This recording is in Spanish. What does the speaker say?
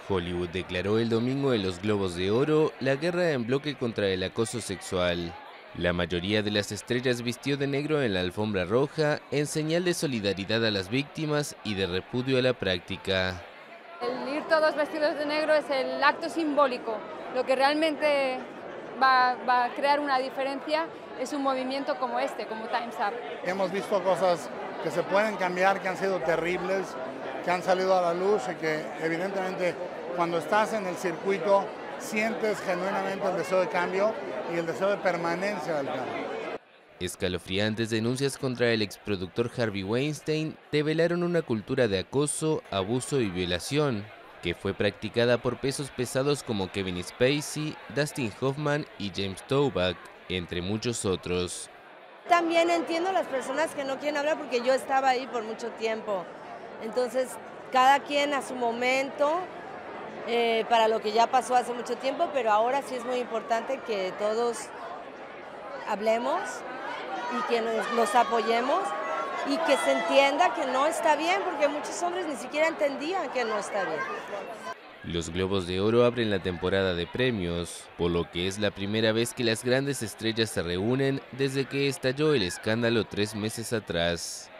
Hollywood declaró el domingo en los Globos de Oro la guerra en bloque contra el acoso sexual. La mayoría de las estrellas vistió de negro en la alfombra roja en señal de solidaridad a las víctimas y de repudio a la práctica. El ir todos vestidos de negro es el acto simbólico. Lo que realmente va a crear una diferencia es un movimiento como este, como Time's Up. Hemos visto cosas que se pueden cambiar, que han sido terribles, que han salido a la luz y que evidentemente cuando estás en el circuito sientes genuinamente el deseo de cambio y el deseo de permanencia del cambio. Escalofriantes denuncias contra el exproductor Harvey Weinstein develaron una cultura de acoso, abuso y violación, que fue practicada por pesos pesados como Kevin Spacey, Dustin Hoffman y James Toback, entre muchos otros. También entiendo a las personas que no quieren hablar porque yo estaba ahí por mucho tiempo. Entonces, cada quien a su momento, para lo que ya pasó hace mucho tiempo, pero ahora sí es muy importante que todos hablemos y que nos apoyemos y que se entienda que no está bien, porque muchos hombres ni siquiera entendían que no está bien. Los Globos de Oro abren la temporada de premios, por lo que es la primera vez que las grandes estrellas se reúnen desde que estalló el escándalo 3 meses atrás.